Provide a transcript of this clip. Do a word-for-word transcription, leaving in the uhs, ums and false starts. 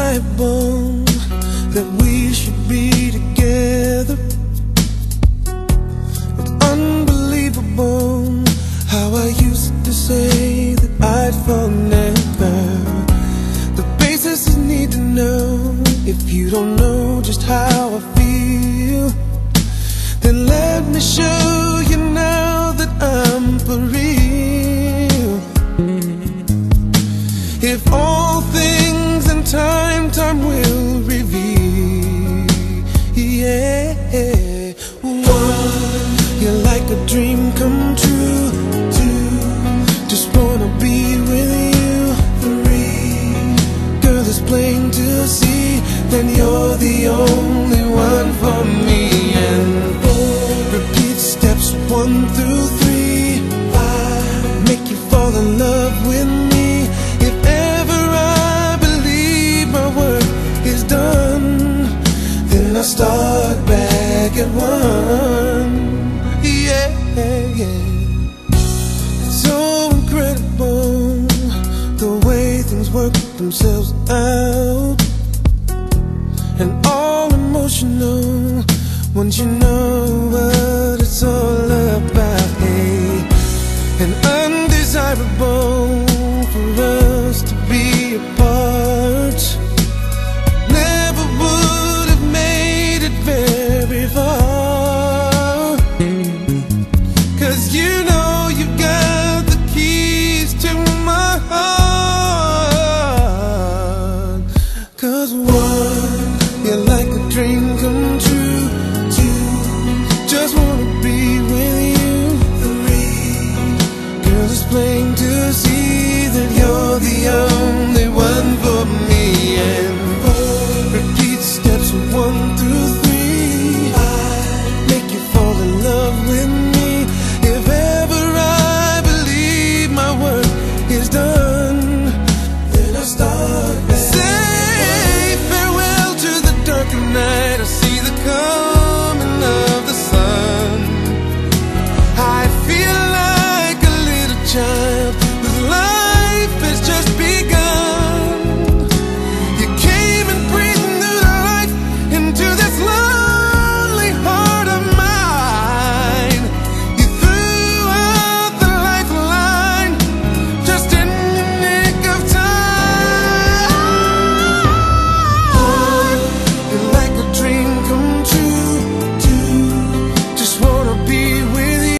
undeniable that we should be together. It's unbelievable how I used to say that I'd fall never. The basis is need to know. If you don't know just how I feel, then let me show you now that I'm for real. If all things in time, time will reveal. Yeah. One, you're like a dream come true. Two, just wanna be with you. Three, girl, it's plain to see that you're the only one for me. And four, repeat steps one through three. Five, make you fall in love with me. If ever I believe my work is done, then I start back at one. Yeah, yeah. It's so incredible the way things work themselves out, and all emotional once you know what it's all about. Hey, and undesirable for us to be apart. Never would have made it better.